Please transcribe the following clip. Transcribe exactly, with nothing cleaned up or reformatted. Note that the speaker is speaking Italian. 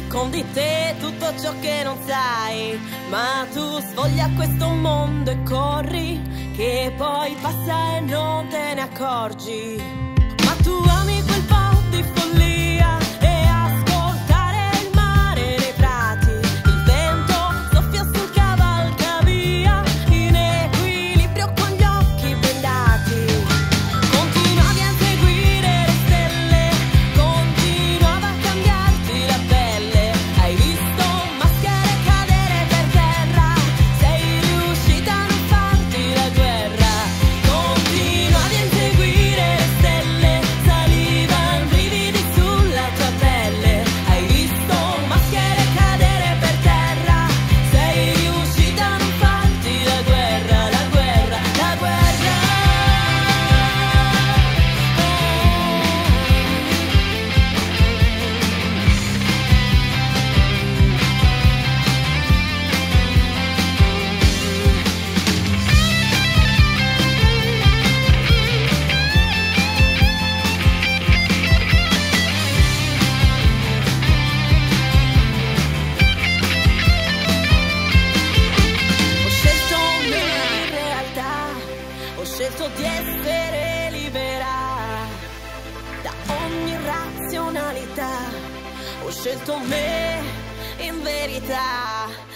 nascondi te tutto ciò che non sai, ma tu sfoglia questo mondo e corri, che poi passa e non te ne accorgi. Ma tu ami quel po' di follia e ascoltare il mare nei prati, il vento soffia sul cavalcavia, in equilibrio con gli occhi bendati. Continuavi a seguire le stelle, continuava a cambiarti la pelle, hai visto maschere cadere per terra, sei riuscita a non farti la guerra. Continuavi a inseguire le stelle, salivano brividi sulla tua pelle, hai visto maschere cadere per terra, sei riuscita a non farti la guerra, la guerra, la guerra. Ho scelto me in realtà, ho scelto di essere libera da ogni razionalità, ho scelto me in verità.